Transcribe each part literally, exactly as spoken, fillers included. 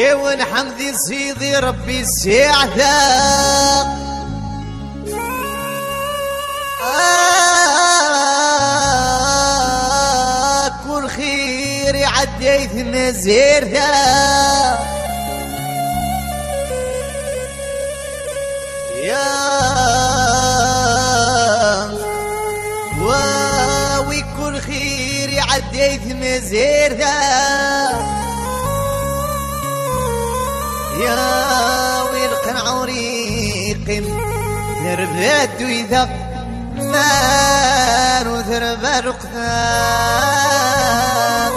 يا ونحمدي سيدي ربي السعدة آه كل خير عديت مزيرها يا واوي كل خير عديت مزيرها يا ويلقن عريق ثربات وإذا ما نثرب القثام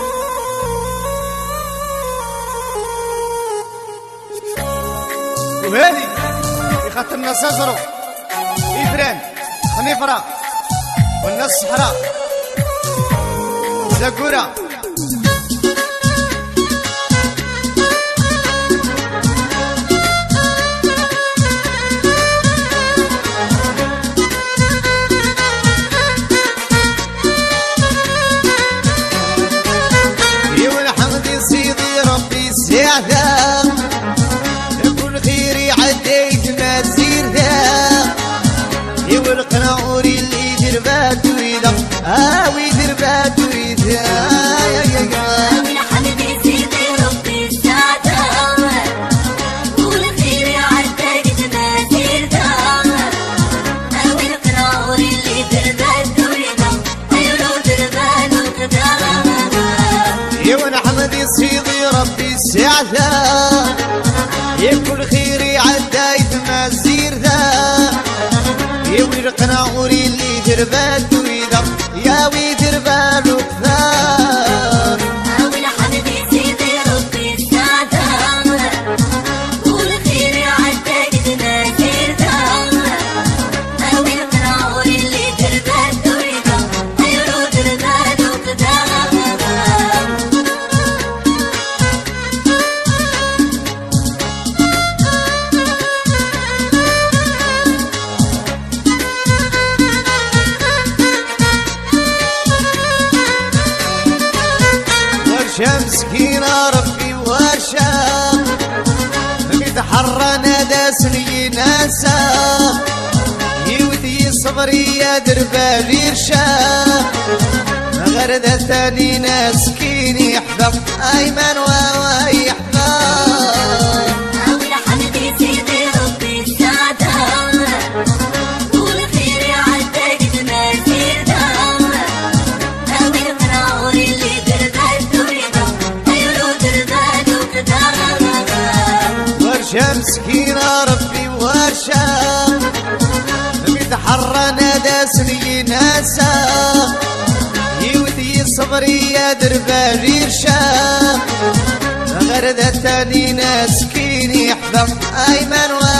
وهذه يخاطر الناس أزرو إفران خنيفرة والناس صحراء زاكورة السعدة كل خير عديت مسيرها يا والقناور اللي دربات ويدا اه ويدربات ويدا يا يا يا من حمدي سيدي ربي السعدة كل خير عديت مسيرها اه والقناور اللي دربات ويدا ايوا دربات وقدام يا ونحمدي سيدي ربي السعدة يا كل خيري عدايت مسير ذا يا والقناوري اللي دربات ويدا يا ويدربال وكثار أول حمدي سيدي ربي السعدة كل خيري عدايت مسير ذا أول قناوري اللي دربات ويدا أيوا دربات وقدام مسكينة ربي ورشا بيتحرى داسني ناسا يودي صبري يا دربالي رشا غردة ثاني ناس كين يحفظ أيمن وهو يحفظ أول حمدي سيدي ربي السعدة كل خيري عديت مسير ذا أول قناوري اللي دربات ويدا أيوا دربات وقدام ورشا مسكينة ربي ورشا بيتحرى داسني ناسا يودي صبري يا دربالي رشا غردة ثاني ناس كين يحفظ أيمن